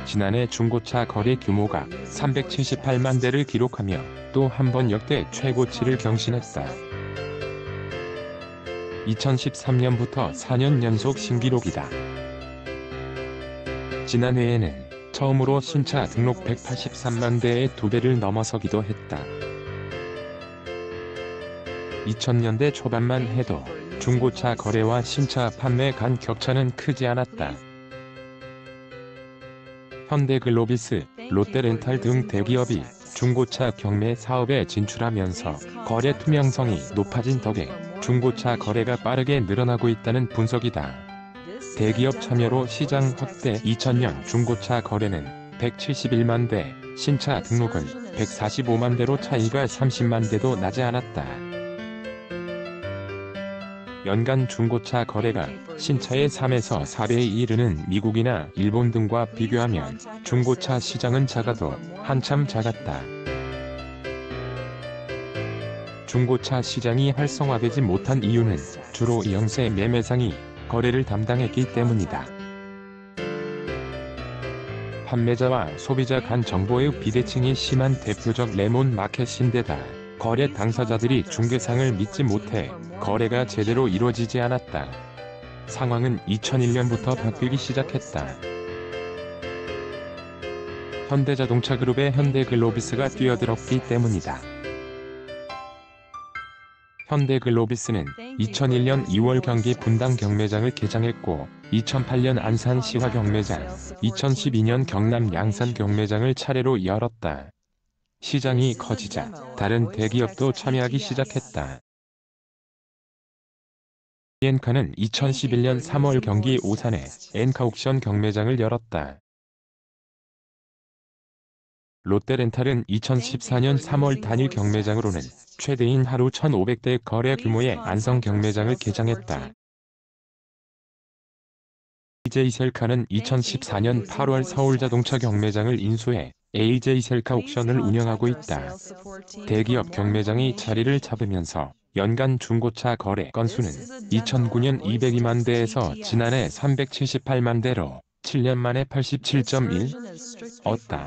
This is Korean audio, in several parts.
지난해 중고차 거래 규모가 378만 대를 기록하며 또 한 번 역대 최고치를 경신했다. 2013년부터 4년 연속 신기록이다. 지난해에는 처음으로 신차 등록 183만 대의 2배를 넘어서기도 했다. 2000년대 초반만 해도 중고차 거래와 신차 판매 간 격차는 크지 않았다. 현대글로비스, 롯데렌탈 등 대기업이 중고차 경매 사업에 진출하면서 거래 투명성이 높아진 덕에 중고차 거래가 빠르게 늘어나고 있다는 분석이다. 대기업 참여로 시장 확대. 2000년 중고차 거래는 171만 대, 신차 등록은 145만 대로 차이가 30만 대도 나지 않았다. 연간 중고차 거래가 신차의 3에서 4배에 이르는 미국이나 일본 등과 비교하면 중고차 시장은 작아도 한참 작았다. 중고차 시장이 활성화되지 못한 이유는 주로 영세 매매상이 거래를 담당했기 때문이다. 판매자와 소비자 간 정보의 비대칭이 심한 대표적 레몬 마켓인데다 거래 당사자들이 중개상을 믿지 못해 거래가 제대로 이루어지지 않았다. 상황은 2001년부터 바뀌기 시작했다. 현대자동차그룹의 현대글로비스가 뛰어들었기 때문이다. 현대글로비스는 2001년 2월 경기 분당 경매장을 개장했고 2008년 안산 시화 경매장, 2012년 경남 양산 경매장을 차례로 열었다. 시장이 커지자 다른 대기업도 참여하기 시작했다. 엔카는 2011년 3월 경기 오산에 엔카옥션 경매장을 열었다. 롯데렌탈은 2014년 3월 단일 경매장으로는 최대인 하루 1,500대 거래 규모의 안성 경매장을 개장했다. AJ셀카는 2014년 8월 서울자동차 경매장을 인수해 AJ셀카 옥션을 운영하고 있다. 대기업 경매장이 자리를 잡으면서 연간 중고차 거래 건수는 2009년 202만 대에서 지난해 378만 대로 7년 만에 87.1%었다.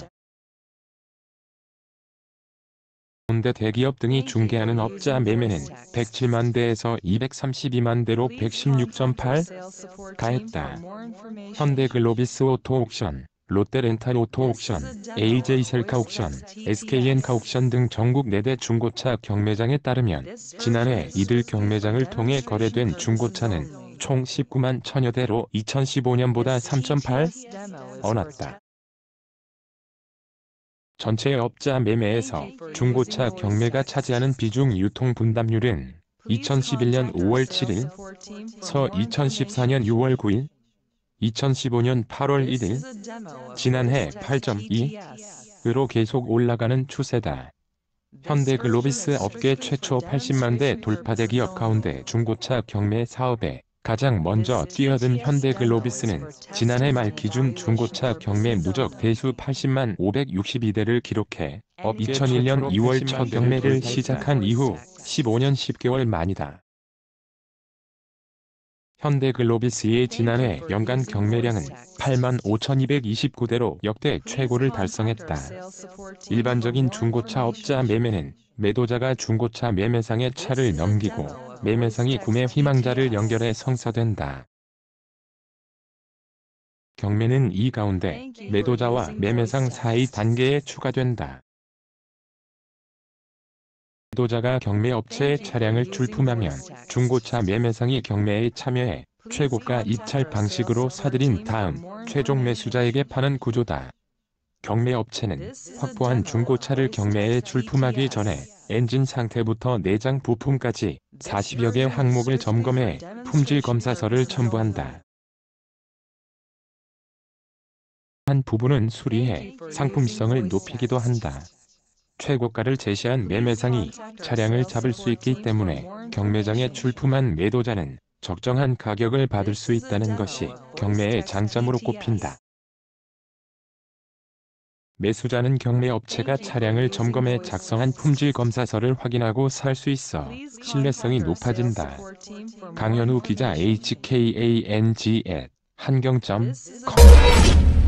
현대 대기업 등이 중개하는 업자 매매는 107만 대에서 232만 대로 116.8%가했다. 현대글로비스 오토옥션, 롯데렌탈 오토옥션, AJ셀카 옥션, SK엔카 옥션 등 전국 4대 중고차 경매장에 따르면 지난해 이들 경매장을 통해 거래된 중고차는 총 19만 1000여 대로 2015년보다 3.8% 낮다. 전체 업자 매매에서 중고차 경매가 차지하는 비중 유통 분담률은 2011년 5월 7일, 서 2014년 6월 9일, 2015년 8월 1일, 지난해 8.2%로 계속 올라가는 추세다. 현대글로비스 업계 최초 80만 대 돌파 대기업 가운데 중고차 경매 사업에 가장 먼저 뛰어든 현대글로비스는 지난해 말 기준 중고차 경매 누적 대수 80만 562대를 기록해 2001년 2월 첫 경매를 시작한 이후 15년 10개월 만이다. 현대글로비스의 지난해 연간 경매량은 8만 5,229대로 역대 최고를 달성했다. 일반적인 중고차 업자 매매는 매도자가 중고차 매매상에 차를 넘기고 매매상이 구매 희망자를 연결해 성사된다. 경매는 이 가운데 매도자와 매매상 사이 단계에 추가된다. 매도자가 경매업체에 차량을 출품하면 중고차 매매상이 경매에 참여해 최고가 입찰 방식으로 사들인 다음 최종 매수자에게 파는 구조다. 경매업체는 확보한 중고차를 경매에 출품하기 전에 엔진 상태부터 내장 부품까지 40여 개 항목을 점검해 품질검사서를 첨부한다. 한 부분은 수리해 상품성을 높이기도 한다. 최고가를 제시한 매매상이 차량을 잡을 수 있기 때문에 경매장에 출품한 매도자는 적정한 가격을 받을 수 있다는 것이 경매의 장점으로 꼽힌다. 매수자는 경매업체가 차량을 점검해 작성한 품질검사서를 확인하고 살 수 있어 신뢰성이 높아진다. 강현우 기자 HKANG@한경.com